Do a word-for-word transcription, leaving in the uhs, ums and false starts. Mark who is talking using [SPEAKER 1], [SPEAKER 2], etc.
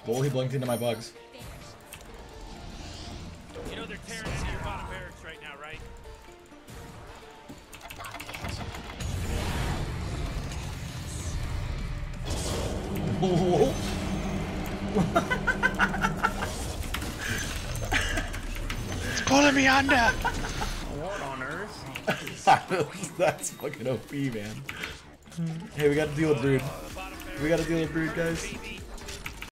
[SPEAKER 1] Lol, he blinked into my bugs.
[SPEAKER 2] You know they're tearing into your bottom barracks right now, right?
[SPEAKER 1] Whoa.
[SPEAKER 3] It's pulling me under.
[SPEAKER 4] What on earth?
[SPEAKER 1] That's fucking O P, man. Hey, we gotta deal with Brood. We gotta deal with Brood, guys.